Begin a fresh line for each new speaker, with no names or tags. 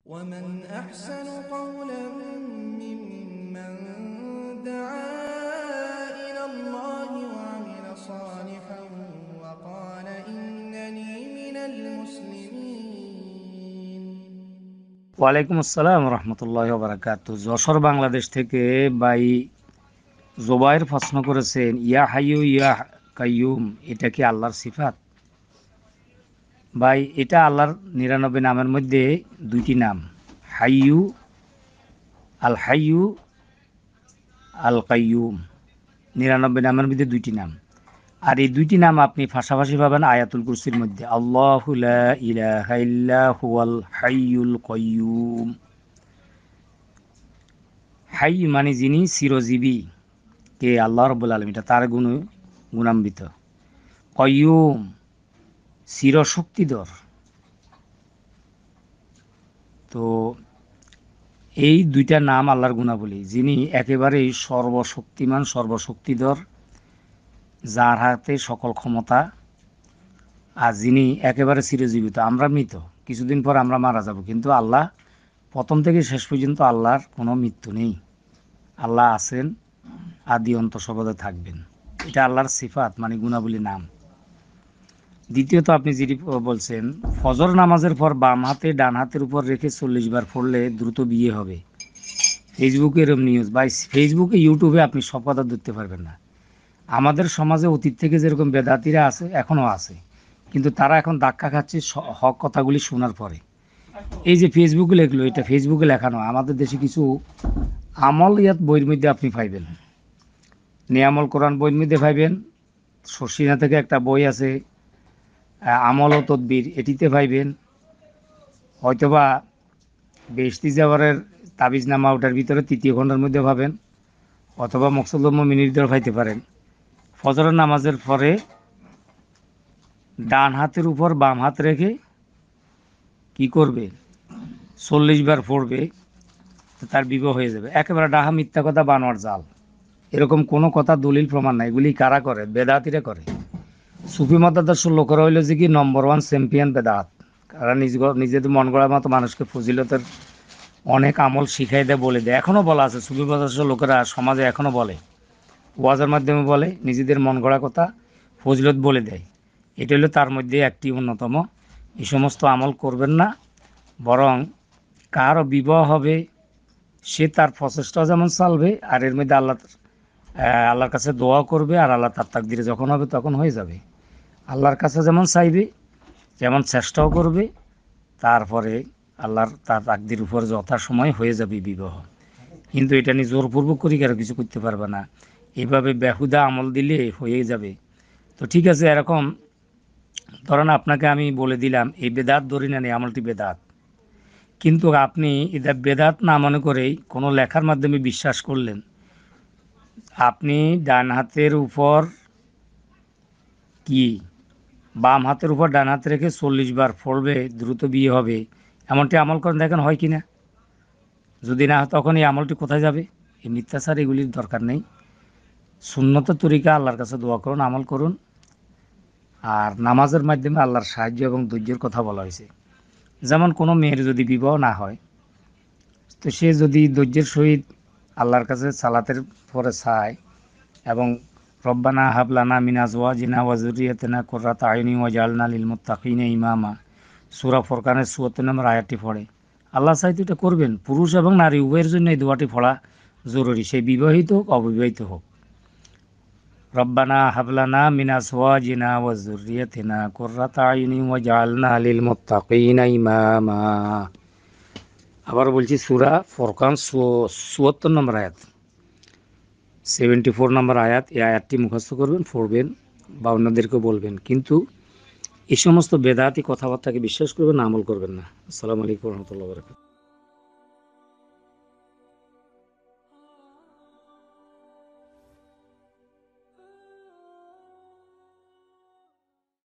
ومن أحسن قولا ممن دعا إلى الله وعمل صالحا وقال إنني من المسلمين।
ওয়ালাইকুম আসসালাম রহমতুল্লাহি ওয়া বারাকাতুহু। যশোর বাংলাদেশ থেকে ভাই জোবায়ের প্রশ্ন করেছেন, ইয়া হাইয়ু ইয়া কাইয়ুম এটা কি আল্লাহর সিফাত? ভাই এটা আল্লাহর ৯৯ নামের মধ্যে দুইটি নাম, হাইয়ু হাইয়ু আল কাইয়ুম। ৯৯ নামের মধ্যে দুইটি নাম, আর এই দুইটি নাম আপনি পাশাপাশি পাবেন আয়াতুল কুরসির মধ্যে, আল্লাহু লা ইলাহা ইল্লা হুয়াল হাইয়ুল কাইয়ুম। হাই মানে যিনি চিরজীবী, কে আল্লাহ রাব্বুল আলামিন, এটা তার গুণান্বিত। কাইয়ুম চিরশক্তিধর। তো এই দুইটা নাম আল্লাহর গুণাবলী, যিনি একেবারেই সর্বশক্তিমান সর্বশক্তিধর, যার হাতে সকল ক্ষমতা, আর যিনি একেবারে চিরজীবিত। আমরা মৃত, কিছুদিন পর আমরা মারা যাব, কিন্তু আল্লাহ প্রথম থেকে শেষ পর্যন্ত আল্লাহর কোনো মৃত্যু নেই। আল্লাহ আছেন, আদি অন্ত সর্বদা থাকবেন। এটা আল্লাহর সিফাত মানে গুণাবলী নাম। দ্বিতীয়ত আপনি যেটি বলছেন, ফজর নামাজের পর বাম হাতে ডান হাতের উপর রেখে ৪০ বার পড়লে দ্রুত বিয়ে হবে। ফেসবুকে এরম নিউজ। ভাই ফেসবুকে ইউটিউবে আপনি সব কথা ধরতে পারবেন না। আমাদের সমাজে অতীত থেকে যেরকম বেদাতিরা আছে এখনও আছে, কিন্তু তারা এখন ধাক্কা খাচ্ছে হক কথাগুলি শোনার পরে। এই যে ফেসবুকে লেখলো, এটা ফেসবুকে লেখানো, আমাদের দেশে কিছু আমলিয়াত বইয়ের মধ্যে আপনি পাইবেন, নিয়ামল কোরআন বইয়ের মধ্যে পাইবেন। শর্ষিনা থেকে একটা বই আছে, আমল ও তদবির, এটিতে পাইবেন। হয়তোবা বেশতি জাওয়ারের তাবিজনামা ওটার ভিতরে ৩য় খণ্ডের মধ্যে পাবেন, অথবা মকসুদুল মুমিনের ভিতরে পাইতে পারেন। ফজরের নামাজের পরে ডান হাতের উপর বাম হাত রেখে কি করবে, ৪০ বার পড়বে, তার বিবাহ হয়ে যাবে। একেবারে ডাহা মিথ্যা কথা, বানোয়ার জাল। এরকম কোনো কথা দলিল প্রমাণ নাই। এগুলি কারা করে? বেদাতিরা করে। সুফি মতাদর্শের লোকেরা হইল যে কি নম্বর 1 চ্যাম্পিয়ন বেদাত। কারা নিজেদের মন গড়ার মতো মানুষকে ফজিলতের অনেক আমল শিখাই দেয়, বলে দেয়। এখনও বলা আছে, সুফি মতাদর্শের লোকেরা সমাজে এখনও বলে, ওয়াজের মাধ্যমে বলে, নিজেদের মন গড়া কথা ফজিলত বলে দেয়। এটা হলো তার মধ্যে একটি অন্যতম। এই সমস্ত আমল করবেন না, বরং কারও বিবাহ হবে সে তার প্রচেষ্টা যেমন চালবে, আর এর মধ্যে আল্লাহর কাছে দোয়া করবে, আর আল্লাহ তার তাকদিরে যখন হবে তখন হয়ে যাবে। আল্লাহর কাছে যেমন চাইবে, যেমন চেষ্টাও করবে, তারপরে আল্লাহর তার তাকদির উপর যথাসময় হয়ে যাবে বিবাহ। কিন্তু এটা নিয়ে জোরপূর্বক করি কারো কিছু করতে পারবে না। এভাবে বেহুদা আমল দিলে হয়ে যাবে। তো ঠিক আছে, এরকম ধরেন আপনাকে আমি বলে দিলাম এই বেদাত ধরি না, এই আমলটি বেদাত, কিন্তু আপনি এটা বেদাত না মনে করেই কোনো লেখার মাধ্যমে বিশ্বাস করলেন। আপনি ডান হাতের উপর কি বাম হাতের উপর ডান হাত রেখে ৪০ বার পড়বে, দ্রুত বিয়ে হবে, এমনটি আমল করেন, দেখেন হয় কি না। যদি না হয় তখন এই আমলটি কোথায় যাবে? এই মিথ্যাচার এগুলির দরকার নেই। সুন্নত তরিকা আল্লাহর কাছে দোয়া করুন, আমল করুন। আর নামাজের মাধ্যমে আল্লাহর সাহায্য এবং ধৈর্যের কথা বলা হয়েছে। যেমন কোনো মেয়ের যদি বিবাহ না হয়, তো সে যদি ধৈর্যের সহিত আল্লাহর কাছে সালাতের পরে চায় এবং রব্বানা হাবলানা মিন আজওয়াজিনা ওয়া যুররিয়াতিনা কুররাতা আয়ুনি ওয়াজআলনা লিল মুত্তাকিনা ইমামা, সূরা ফুরকানের ৭৪ নম্বর আয়াতটি পড়ে আল্লাহ চাইতে এটা করবেন। পুরুষ এবং নারী উভয়ের জন্য এই দোয়াটি পড়া জরুরি, সে বিবাহিত হোক অবিবাহিত হোক। রব্বানা হাবলানা মিন আজওয়াজিনা ওয়া যুররিয়াতিনা কুররাতা আয়ুনি ওয়াজআলনা লিল মুত্তাকিনা ইমামা। আবার বলছি, সূরা ফুরকান ৭৪ নম্বর আয়াত, 74 নম্বর আয়াত। এই আয়াতটি মুখস্থ করবেন, পড়বেন বা অন্যদেরকেও বলবেন, কিন্তু এই সমস্ত বেদাতি কথাবার্তাকে বিশ্বাস করবেন না, আমল করবেন না। আসসালামু আলাইকুম ওয়া রাহমাতুল্লাহি ওয়া বারাকাতুহু।